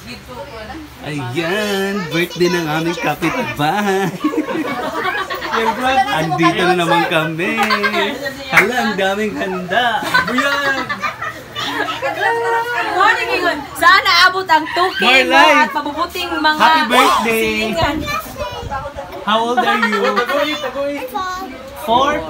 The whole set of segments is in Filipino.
Ayan, birthday ng aming kapitbahay. Andito na naman kami. Hala, ang daming handa. Buyan! Morning ingon. Sana abot ang 2K mo at mabubuting mga Happy birthday! silingan. How old are you? 4?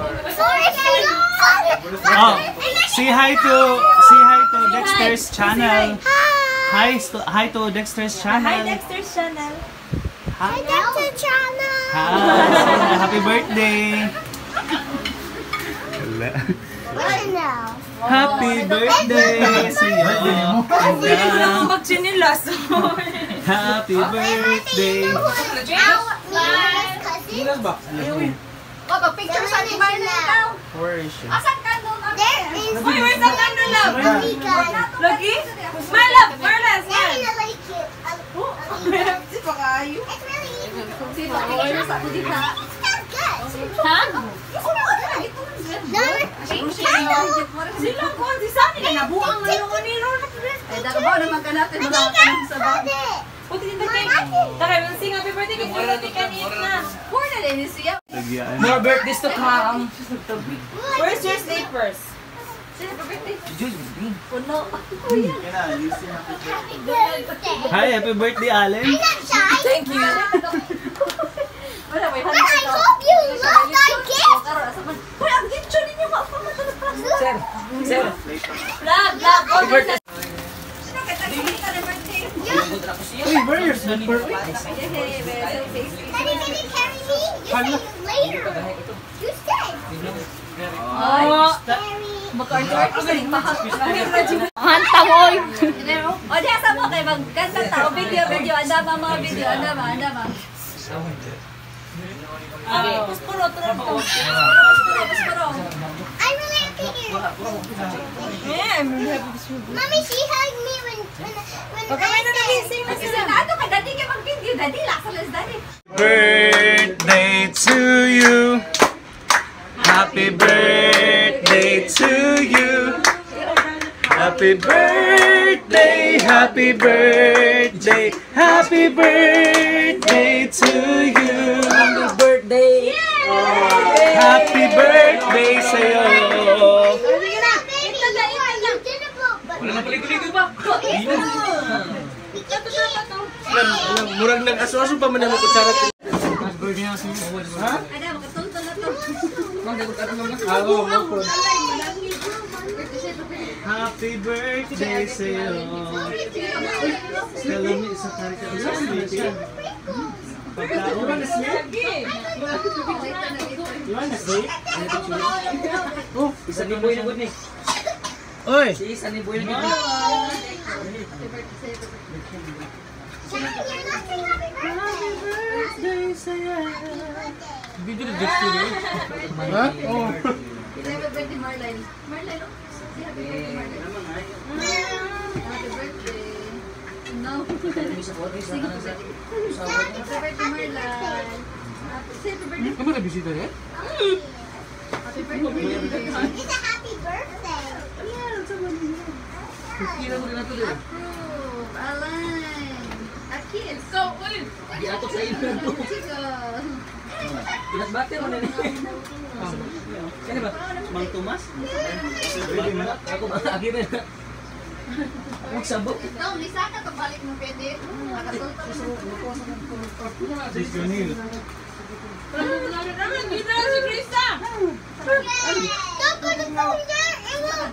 Oh, say hi to Dexter's channel. Hi to Dexter's channel. Hi Dexter's channel. Hi. Dexter's channel. Hi. Happy birthday. Happy birthday sa iyo. Pwede ko lang magsinilas. Happy birthday. Oh, pag-picture sa ni Marlon ikaw. Where is she? Asan ka doon? There is. Uy, where's the candle, love? Lagi? Smile, love. Marla, smile. I really like it. Si pa kayo. It's really easy. It's not good. Ha? No, it's candle. Sila ko, si Sunny na nabuang ngayon ni Ron. Eh, dakabaw naman ka natin mga kanang sa bahay. Puti din tayo. Takay, sing happy birthday kay Julie kanina na. Poor na din siya. More birthdays to come. Where's your slippers? Sino pa birthday? Puno. Happy birthday. Hi, happy birthday, Allen. I'm not shy. Thank you. Wala, may But I hope you love my gift. Hoy, ang gitso ninyo ka pa matulog. Sir. Vlog. Happy birthday. Sino ka tayo ka na birthday? Uy, where your slipper? Daddy, can you carry me? You say later. You stay. Oh. Carry. Mag-order ko sa mahal. Hanta moy. O, diya sa mo kay magkanta tao. Video. Andama mga video. Andama. Puspuro, turun ko. Puspuro. I'm really happy here. Yeah, I'm really happy to see you. Mommy, she hugged me when Pagkamay na nagising na Kasi sila. sa ato ka, dati ka mag-video. Dati, laksalas dati. Birthday to you. Happy birthday to you. Happy birthday, happy birthday, happy birthday to you. Happy birthday. Happy birthday sa'yo. Wala na Paligo-ligo pa. Murag nag-aso-aso pa man ang kutsara. Ha? Ada, makatultol na to. Happy birthday sa'yo. Salami sa karika. You wanna sleep? You wanna sleep? Oh, isa ni boy na good ni. Oy! Si isa ni boy na good. Happy birthday sa'yo. Video na dito din. Ha? Oh. Happy birthday, Marlon. Marlon, oh. Happy birthday, Marlon. Happy birthday. No. Sige po. Happy birthday, Marlon. Say happy birthday. Kamu na bisita rin? Happy birthday. It's a happy birthday. Approve. Alan. A kiss. Go, uy. Di ato sa ilo. Chico. Pinatbate mo na rin. Sino ba? Mang Tomas? Ako ba? Agi rin. Huwag sabok. No, lisa ka to balik mo pwede. Nakatultol. Si Junil. Dito si Krista. Don't put the phone there. It won't.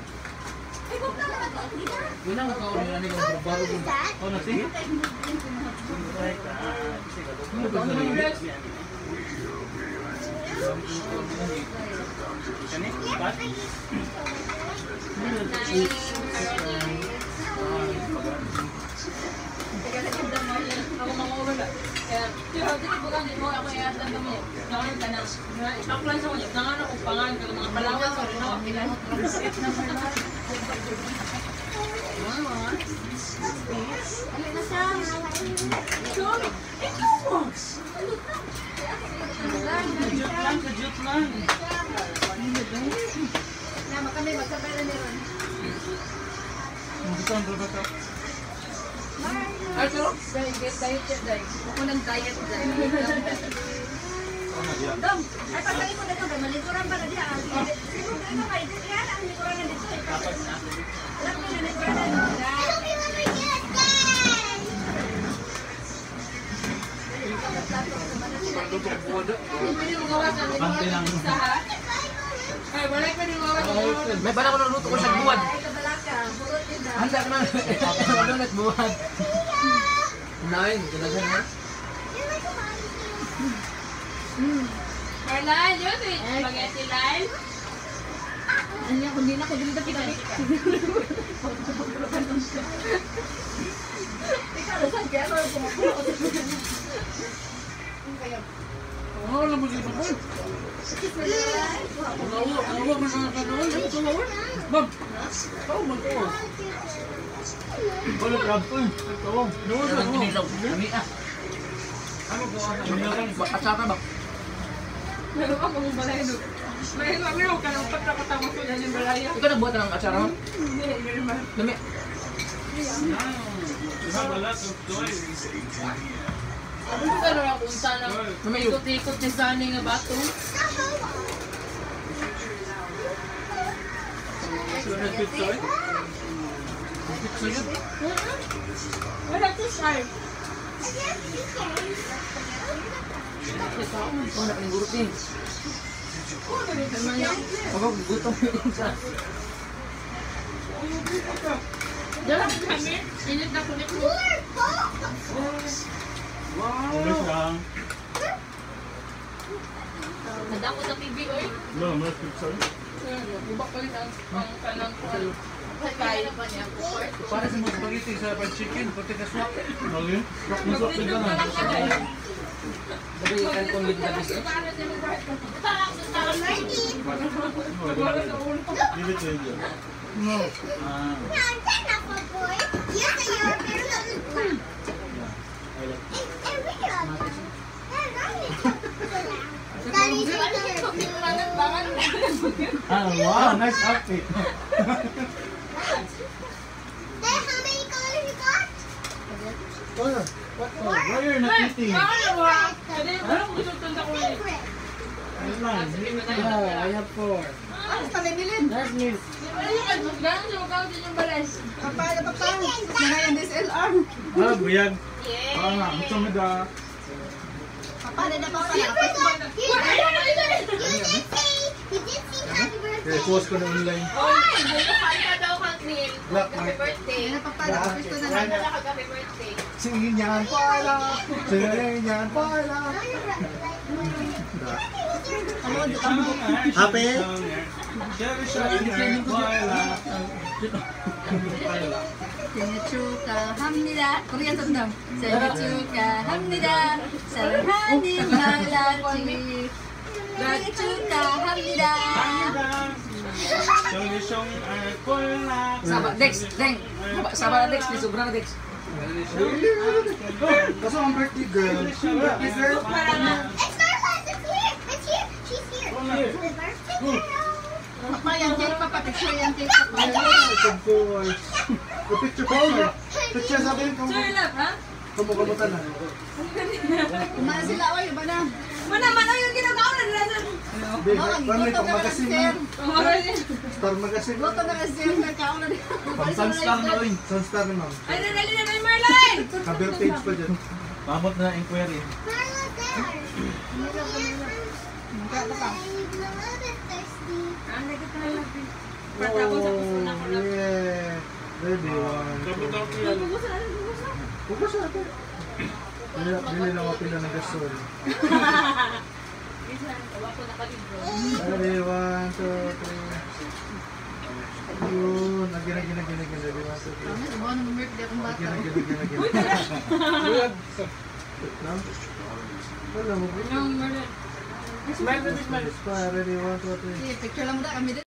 Wala mo ka ulit na nila bago What is that? Oh, nasi? Ako mangulog. Kaya, dito bukan mo ako i-add mo. Nangan ka na. Stop lang sa kanya. Nangan ako pangalan ka ng mga Palawan sa rin ako. Ilan? Kajut lang. Nama kami magsabay na meron. Bukan berapa? Marlon. Ay, pero, Diet siya, Day. Ako ng diet, Day. Dom, ay pagkali mo na ito, Day. Malikuran ba na diya? Siguro ito kayo. Yan ang likuran na dito. Alam mo na likuran na dito. pwede mo gawa sa Bante lang. isa, ha? Ay, wala pwede mo gawa sa May bala ko ng luto ko sa buwad. Ay, kabalaka. Burot yun, Day. Handa ka na. Donut buwad. Unahin, ganasan na. Marlan, yun eh. Spaghetti line. Ano yan, kundi na ako dito pinalik. Ikaw, saan kaya? Ano pumapulo ko dito? Oo, alam mo dito ko. Awa mo na kanoon. Ano ito awa? Bab. Oh, magko. Wala crab ko eh. Ito. Doon sa kinilaw. Kami ah. Ano ko ang atsara ba? Meron ka pang balay doon. Meron ka nang pagkakatama ko yan yung balaya. Ikaw nagbuhat ng atsara mo? Hindi, meron ba? Dami. You have a lot of toys. Ano ko gano'n ako unsa ng Dami yun. ikot-ikot ni Sunny nga bato? Pizza yun. Wala to sharp. Oh, nakalingurot din. Ako, gutom yung isa. Diyan kami, init na kulit mo. Ulis lang. Nadako sa PB, oy. No, mas pizza. Iba ko rin ang kanang kulo. Kaya pa niya po. Para sa mga spaghetti sa fried chicken, pati ka swak. Okay. Masok din ka na. Dali kan kung with the biscuit. Give it to him. No. Ah. Ah, wow, nice outfit. Why you're not eating? It's nice. I have 4. Ano pa nabilin? That's me. Papaya, papaya. Mga yung DSLR. Ah, buyag. Ah, nga, ito mo da. Papaya na papaya. Okay, post ko na online. Black market. Yan na papaya. Gusto na lang. Singin yan, pala. Singin yan, pala. Happy? 생일 축하합니다. 코리안 선담. 생일 축하합니다. 사랑하는 말라지. 생일 축하합니다. Sabar, Dex, Deng. Sabar, Dex. Di sobrang Dex. Kaso ang birthday girl. Birthday girl? It's Marla. It's here. It's here. She's here. The birthday girl. Papaya, cake pa, picture yan, cake pa. Of course. Picture. Picture sabihin ko. Sure lang, ha? Kumukamutan na. Kumana sila, oy, iba na. Mana yung ginagawa na nila sa... Pamay pang magasin na. Star magasin. Luto na kasi yung nagkaon na dito. Sunstar na rin. Sunstar na ma'am. Ay, nadali na yung Marlene! Cover page pa dyan. Mamot na inquiry. Marla's there. Mukha pa pa. I'm a little bit thirsty. Pata ko sa puso na ko lang. Yeah. Baby one. Bukos na ito. Bili lang ako pila ng gasol. Baby 1, 2, 3. Yun. Agin. Baby 1, 2, 3. Ano, subukan ng birthday akong bata. Agin. Wala mo. Yung Marlene. Ready 1, 2, 3. Sige, picture lang mo na kami.